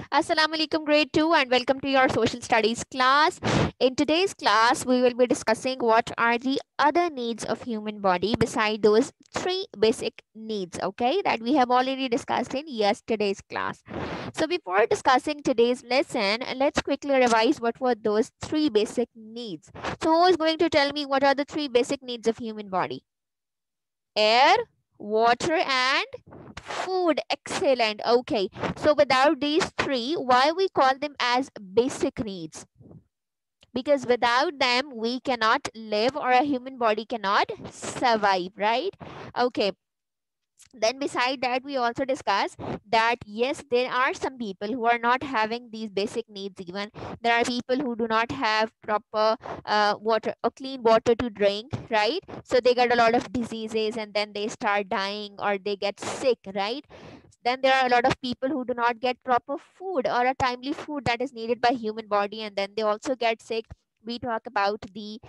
Assalamu alaikum grade 2 and welcome to your social studies class. In today's class we will be discussing what are the other needs of human body beside those three basic needs, okay, that we have already discussed in yesterday's class. So before discussing today's lesson, let's quickly revise what were those three basic needs. So who is going to tell me what are the three basic needs of human body? Air, water and food. Excellent. Okay, so without these three, why we call them as basic needs? Because without them we cannot live, or a human body cannot survive, right? Okay, then beside that we also discuss that yes, there are some people who are not having these basic needs. Even there are people who do not have proper water or clean water to drink, right? So they get a lot of diseases and then they start dying or they get sick, right? Then there are a lot of people who do not get proper food or a timely food that is needed by human body, and then they also get sick. We talk about the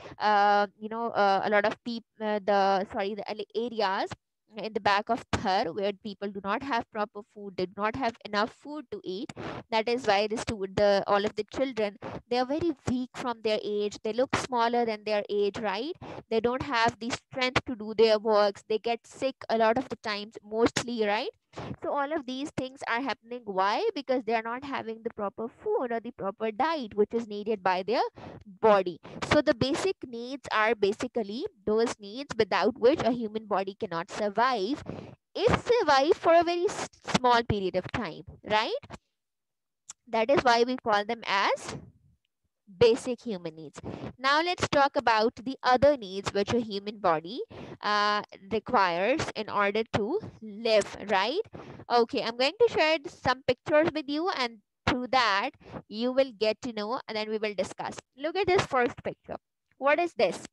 a lot of people the areas in the back of Thar where people do not have proper food, they do not have enough food to eat. That is why the all of the children, they are very weak from their age, they look smaller than their age, right? They don't have the strength to do their works, they get sick a lot of the times, mostly, right? So all of these things are happening. Why? Because they are not having the proper food or the proper diet which is needed by their body. So the basic needs are basically those needs without which a human body cannot survive, if survive for a very small period of time, right? That is why we call them as basic human needs. Now let's talk about the other needs which a human body requires in order to live, right? Okay, I'm going to share some pictures with you, and through that you will get to know, and then we will discuss. Look at this first picture. What is this?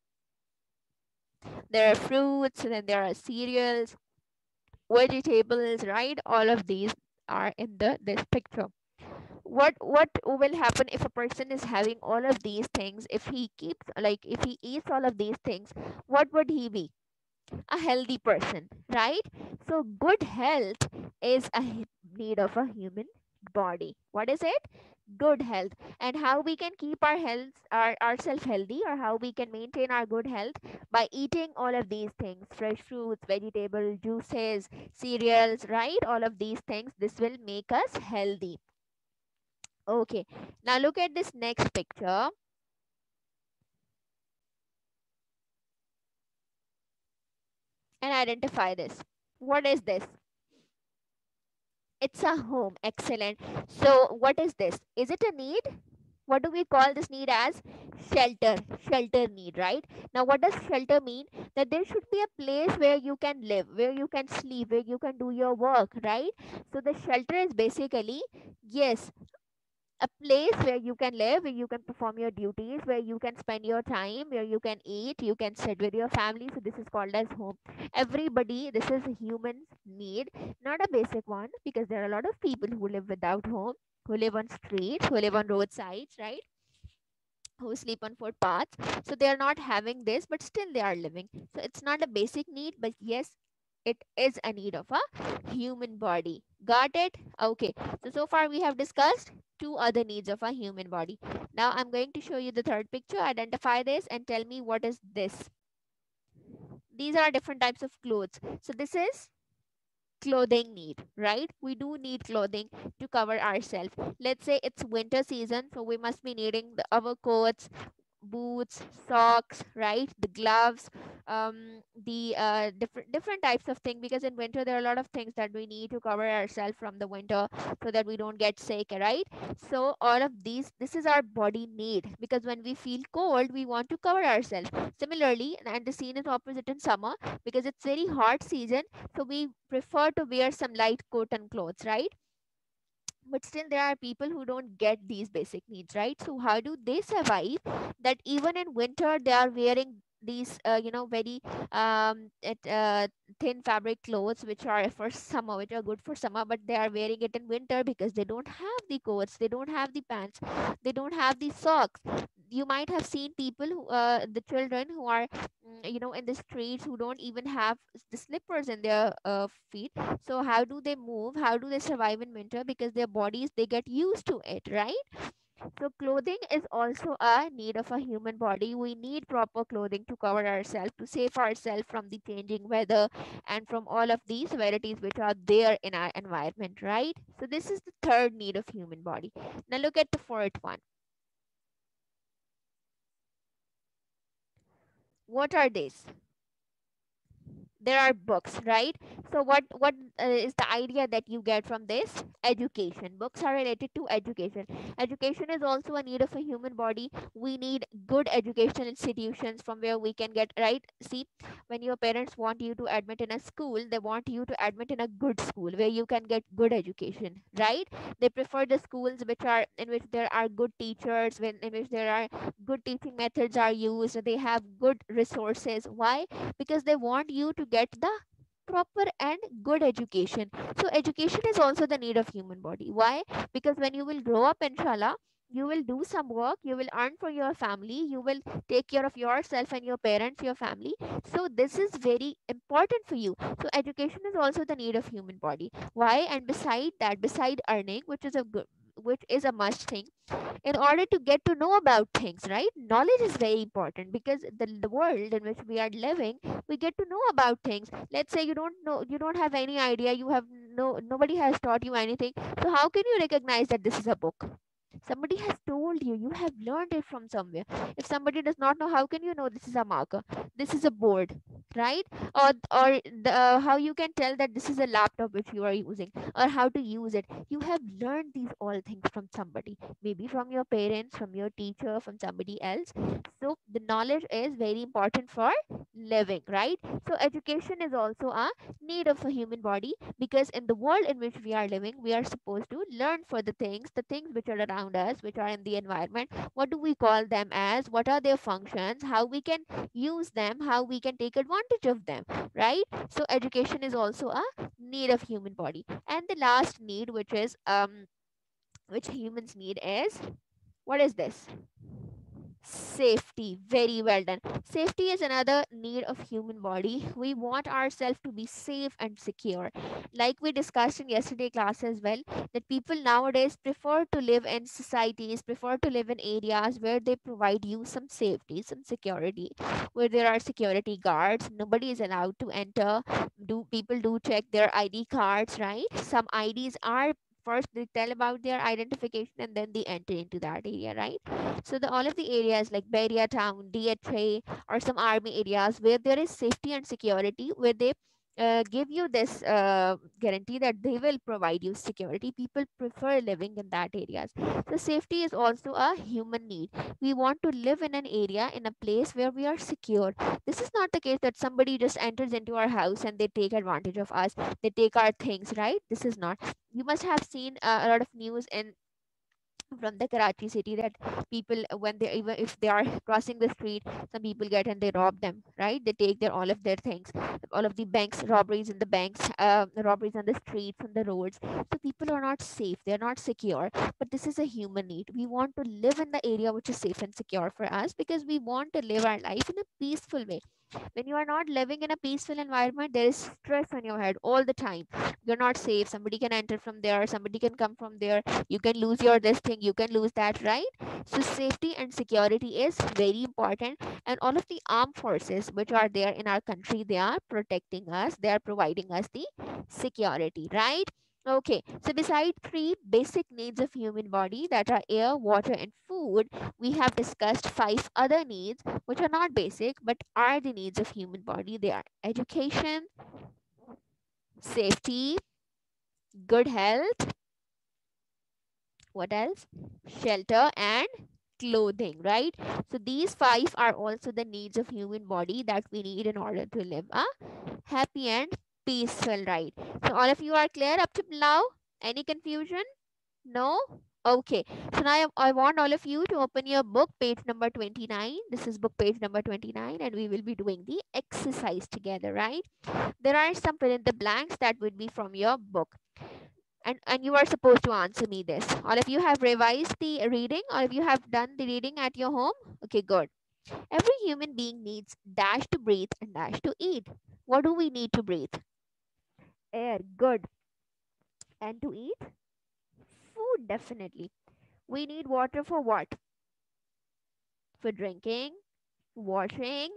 There are fruits, and then there are cereals, vegetables, right? All of these are in this picture. What will happen if a person is having all of these things? If he keeps, like, if he eats all of these things, what would he be? A healthy person, right? So good health is a need of a human body. What is it? Good health. And how we can keep our health, ourselves healthy, or how we can maintain our good health? By eating all of these things: fresh fruits, vegetable juices, cereals, right? All of these things, this will make us healthy. Okay, now look at this next picture and identify this. What is this? It's a home. Excellent. So what is this? Is it a need? What do we call this need as? Shelter. Shelter need, right? Now what does shelter mean? That there should be a place where you can live, where you can sleep, where you can do your work, right? So the shelter is basically, yes, a place where you can live, where you can perform your duties, where you can spend your time, where you can eat, you can sit with your family. So this is called as home. Everybody, this is a human's need, not a basic one, because there are a lot of people who live without home, who live on streets, who live on roadsides, right? Who sleep on footpaths. So they are not having this, but still they are living. So it's not a basic need, but yes, it is a need of a human body. Got it? Okay. So far we have discussed two other needs of a human body. Now I'm going to show you the third picture. Identify this and tell me what is this. These are different types of clothes. So this is clothing need, right? We do need clothing to cover ourselves. Let's say it's winter season, so we must be needing the overcoats, boots, socks, right? The gloves, the different types of thing, because in winter there are a lot of things that we need to cover ourselves from the winter so that we don't get sick, right? So all of these, this is our body need, because when we feel cold we want to cover ourselves. Similarly, and the scene is opposite in summer, because it's very hot season, so we prefer to wear some light cotton clothes, right? But still there are people who don't get these basic needs, right? So how do they survive? That even in winter they are wearing these very thin fabric clothes which are for summer, which are good for summer, but they are wearing it in winter because they don't have the coats, they don't have the pants, they don't have the socks. you might have seen people who, the children who are, in the streets, who don't even have the slippers in their feet. So how do they move? How do they survive in winter? Because their bodies, they get used to it, right? So clothing is also a need of a human body. We need proper clothing to cover ourselves, to save ourselves from the changing weather and from all of these severities which are there in our environment, right? So this is the third need of human body. Now look at the fourth one. What are these? There are books, right? So what is the idea that you get from this? Education. Books are related to education. Education is also a need of a human body. We need good education institutions from where we can get, right? See, when your parents want you to admit in a school, they want you to admit in a good school where you can get good education, right? They prefer the schools which are in which there are good teachers, when in which there are good teaching methods are used, they have good resources. Why? Because they want you to get the proper and good education. So education is also the need of human body. Why? Because when you will grow up, inshallah, you will do some work, you will earn for your family, you will take care of yourself and your parents, your family. So this is very important for you. So education is also the need of human body. Why? And beside that, beside earning, which is a good, which is a must thing, in order to get to know about things, right? Knowledge is very important, because the world in which we are living, we get to know about things. Let's say you don't know, you don't have any idea, you have nobody has taught you anything. So how can you recognize that this is a book? Somebody has told you, you have learned it from somewhere. If somebody does not know, how can you know this is a marker, this is a board, right? Or how you can tell that this is a laptop which you are using, or how to use it? You have learned these all things from somebody, maybe from your parents, from your teacher, from somebody else. So the knowledge is very important for living, right? So education is also a need of a human body, because in the world in which we are living, we are supposed to learn for the things which are around us, which are in the environment. What do we call them as? What are their functions? How we can use them? How we can take advantage of them, right? So education is also a need of human body. And the last need, which humans need, is, what is this? Safety. Very well done. Safety is another need of human body. We want ourselves to be safe and secure. Like we discussed in yesterday class as well, that people nowadays prefer to live in societies, prefer to live in areas where they provide you some safety, some security, where there are security guards. Nobody is allowed to enter. Do people do check their ID cards, right? Some IDs are, first they tell about their identification and then they enter into that area, right? So the all of the areas like Beria town, DHA, or some army areas where there is safety and security, where they give you this guarantee that they will provide you security. People prefer living in that areas. So safety is also a human need. We want to live in an area, in a place where we are secure. This is not the case that somebody just enters into our house and they take advantage of us. They take our things, right? This is not. You must have seen a lot of news in from the Karachi city, that people, when they, even if they are crossing the street, some people get and they rob them, right? They take their all of their things, all of the banks, robberies in the banks, robberies on the streets, on the roads. So people are not safe, they're not secure. But this is a human need. We want to live in the area which is safe and secure for us, because we want to live our life in a peaceful way. When you are not living in a peaceful environment, there is stress on your head all the time. You're not safe, somebody can enter from there, somebody can come from there, you can lose your this thing, you can lose that, right? So safety and security is very important. And all of the armed forces which are there in our country, they are protecting us, they are providing us the security, right? Okay, so beside three basic needs of human body, that are air, water, and food, we have discussed five other needs which are not basic but are the needs of human body. They are education, safety, good health, what else? Shelter and clothing, right? So these five are also the needs of human body that we need in order to live a happy and peaceful, right? So all of you are clear up to now? Any confusion? No? Okay. So now I want all of you to open your book, page number 29. This is book page number 29, and we will be doing the exercise together, right? There are some fill in the blanks that would be from your book. And you are supposed to answer me this. All of you have revised the reading? All of you have done the reading at your home? Okay, good. Every human being needs dash to breathe and dash to eat. What do we need to breathe? Air. Good. And to eat? Food, definitely. We need water for what? For drinking, washing,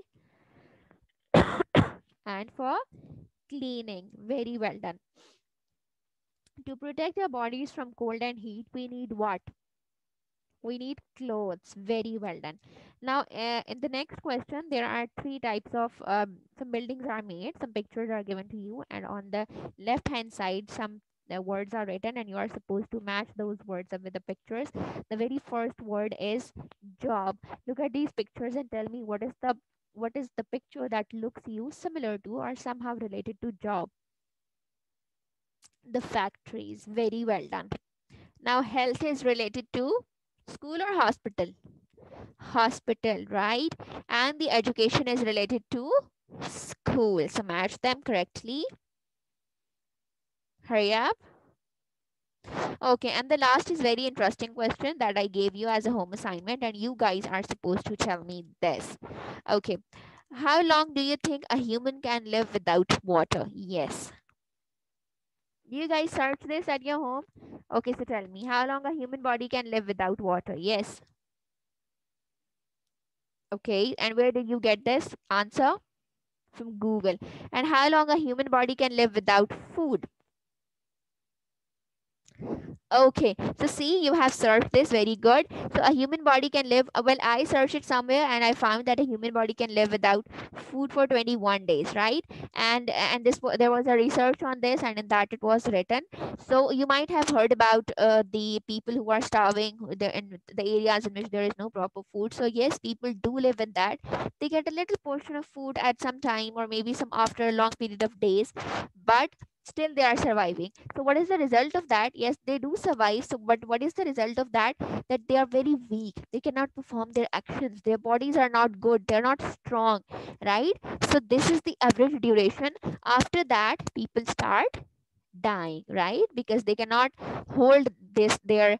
and for cleaning. Very well done. To protect our bodies from cold and heat, we need what? We need clothes. Very well done. Now, in the next question, there are three types of some buildings are made, some pictures are given to you, and on the left hand side, some the words are written, and you are supposed to match those words up with the pictures. The very first word is job. Look at these pictures and tell me what is the picture that looks you similar to or somehow related to job. The factories. Very well done. Now, health is related to school or hospital? Hospital, right? And the education is related to school. So match them correctly. Hurry up. Okay, and the last is very interesting question that I gave you as a home assignment, and you guys are supposed to tell me this. Okay, how long do you think a human can live without water? Yes. Do you guys search this at your home? Okay, so tell me, how long a human body can live without water? Yes. Okay, and where did you get this answer? From Google. And how long a human body can live without food? Okay, so see, you have searched this very good. So a human body can live, well, I searched it somewhere and I found that a human body can live without food for 21 days, right? And there was a research on this, and in that it was written. So you might have heard about the people who are starving in the areas in which there is no proper food. So yes, people do live in that. They get a little portion of food at some time, or maybe some after a long period of days, but still they are surviving. So what is the result of that? Yes, they do survive. So but what is the result of that? That they are very weak, they cannot perform their actions, their bodies are not good, they're not strong, right? So this is the average duration. After that, people start dying, right? Because they cannot hold this their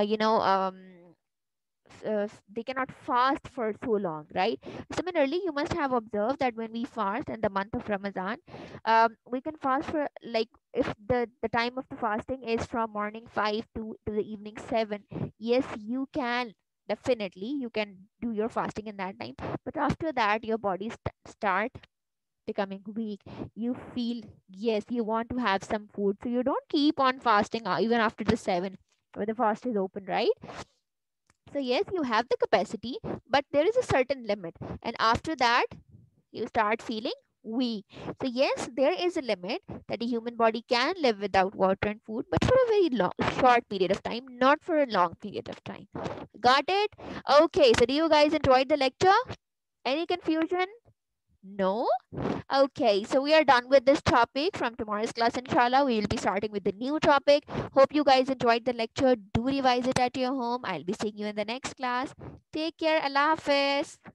they cannot fast for so long, right? Similarly, you must have observed that when we fast in the month of Ramadan, we can fast for, like, if the time of the fasting is from morning 5 to the evening 7. Yes, you can, definitely you can do your fasting in that time, but after that your body start becoming weak. You feel, yes, you want to have some food, so you don't keep on fasting even after the 7 when the fast is open, right? So yes, you have the capacity, but there is a certain limit. And after that, you start feeling weak. So yes, there is a limit that a human body can live without water and food, but for a very short period of time, not for a long period of time. Got it? Okay, so do you guys enjoy the lecture? Any confusion? No? Okay, so we are done with this topic. From tomorrow's class, inshallah, we will be starting with the new topic. Hope you guys enjoyed the lecture. Do revise it at your home. I'll be seeing you in the next class. Take care. Allah Hafiz.